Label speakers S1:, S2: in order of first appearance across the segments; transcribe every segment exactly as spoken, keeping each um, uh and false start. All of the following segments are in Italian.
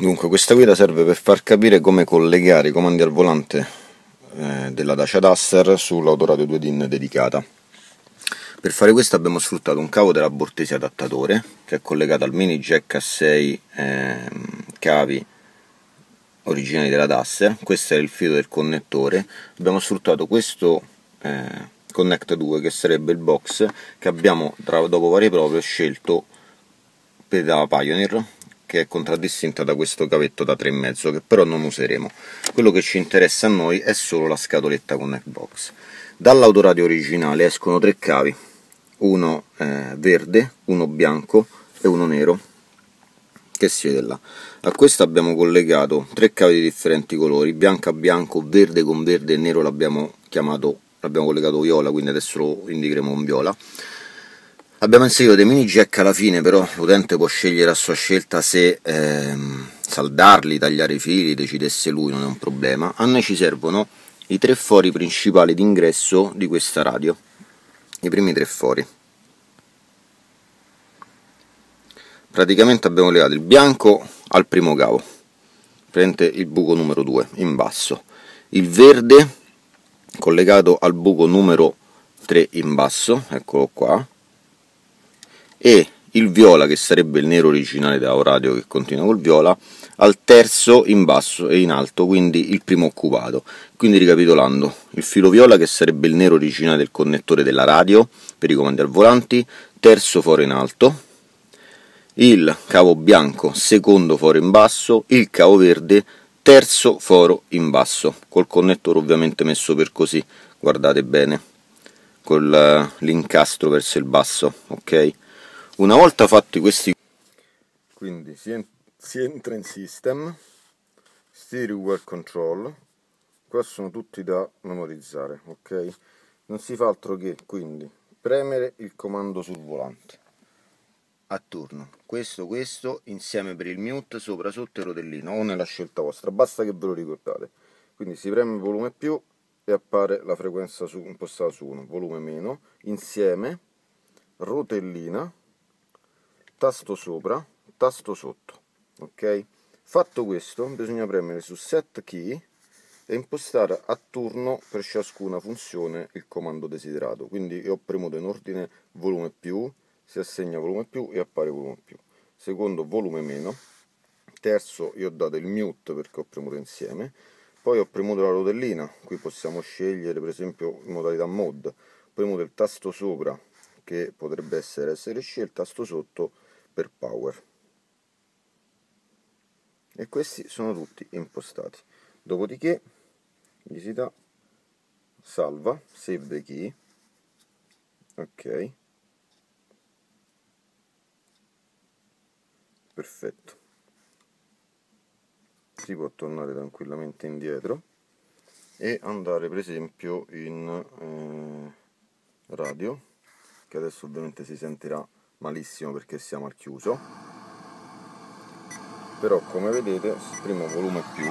S1: Dunque, questa guida serve per far capire come collegare i comandi al volante eh, della Dacia Duster sull'autoradio due D I N dedicata. Per fare questo abbiamo sfruttato un cavo della Bortesi adattatore che è collegato al mini jack a sei eh, cavi originali della Duster. Questo è il filo del connettore. Abbiamo sfruttato questo eh, Connect due, che sarebbe il box che abbiamo, tra, dopo varie prove, scelto per la Pioneer, che è contraddistinta da questo cavetto da tre e mezzo, che però non useremo. Quello che ci interessa a noi è solo la scatoletta Connect Box. Dall'autoradio originale escono tre cavi, uno eh, verde, uno bianco e uno nero, che si vede là. A questo abbiamo collegato tre cavi di differenti colori, bianco a bianco, verde con verde e nero l'abbiamo chiamato, l'abbiamo collegato viola, quindi adesso lo indicheremo con viola. Abbiamo inserito dei mini jack alla fine, però l'utente può scegliere a sua scelta se ehm, saldarli, tagliare i fili, decidesse lui, non è un problema. A noi ci servono i tre fori principali d'ingresso di questa radio, i primi tre fori. Praticamente abbiamo legato il bianco al primo cavo, prende il buco numero due in basso, il verde collegato al buco numero tre in basso, eccolo qua, e il viola, che sarebbe il nero originale della radio che continua col viola, al terzo in basso e in alto, quindi il primo occupato. Quindi, ricapitolando, il filo viola, che sarebbe il nero originale del connettore della radio per i comandi al volante, terzo foro in alto, il cavo bianco secondo foro in basso, il cavo verde terzo foro in basso, col connettore ovviamente messo per così, guardate bene, con l'incastro verso il basso, ok? Una volta fatti questi, quindi si, en si entra in System, Steering Wheel Control, qua sono tutti da memorizzare, ok? Non si fa altro che quindi premere il comando sul volante a turno, questo, questo, insieme per il mute, sopra, sotto e rotellino, o nella scelta vostra, basta che ve lo ricordate. Quindi si preme volume più e appare la frequenza su, impostata su uno, volume meno, insieme, rotellina, tasto sopra, tasto sotto, ok? Fatto questo, bisogna premere su Set Key e impostare a turno per ciascuna funzione il comando desiderato. Quindi io ho premuto in ordine volume più, si assegna volume più e appare volume più. Secondo, volume meno. Terzo, io ho dato il mute perché ho premuto insieme. Poi ho premuto la rotellina, qui possiamo scegliere per esempio in modalità mod. Ho premuto il tasto sopra, che potrebbe essere essere scelto, tasto sotto per power. E questi sono tutti impostati. Dopodiché gli si dà salva, save key, ok, perfetto. Si può tornare tranquillamente indietro e andare per esempio in eh, radio, che adesso ovviamente si sentirà malissimo perché siamo al chiuso, però come vedete primo volume più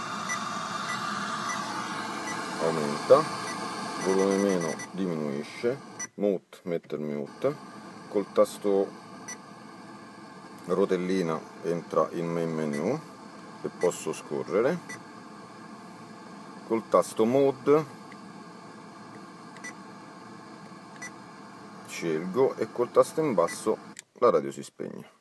S1: aumenta, volume meno diminuisce, mute mette il mute, col tasto rotellina entra in main menu e posso scorrere, col tasto mode scelgo e col tasto in basso la radio si spegne.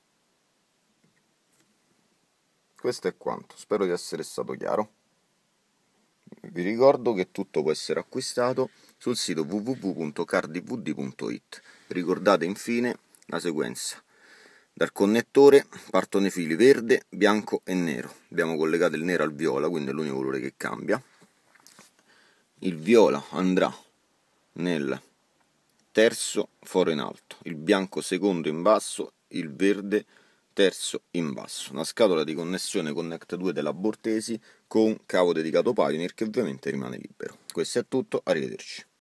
S1: Questo è quanto, spero di essere stato chiaro. Vi ricordo che tutto può essere acquistato sul sito w w w punto car d v d punto i t. Ricordate infine la sequenza. Dal connettore partono i fili verde, bianco e nero. Abbiamo collegato il nero al viola, quindi è l'unico colore che cambia. Il viola andrà nel terzo foro in alto, il bianco secondo in basso, il verde terzo in basso. Una scatola di connessione Connect due della Bortesi con cavo dedicato Pioneer che ovviamente rimane libero. Questo è tutto, arrivederci.